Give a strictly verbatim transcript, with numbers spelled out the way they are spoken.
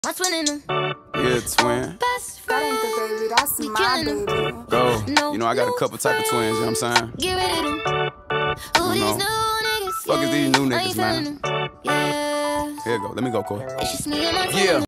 My twin in them. Yeah, twin. Best That ain't the baby, that's my baby. Go. You know, I got a couple type of twins, you know what I'm saying? Get rid of them. Oh, You know. these new niggas. Fuck is these new I ain't niggas, man? feeling them. Yeah. Here you go. Let me go, Corey. It's just me and my Yeah.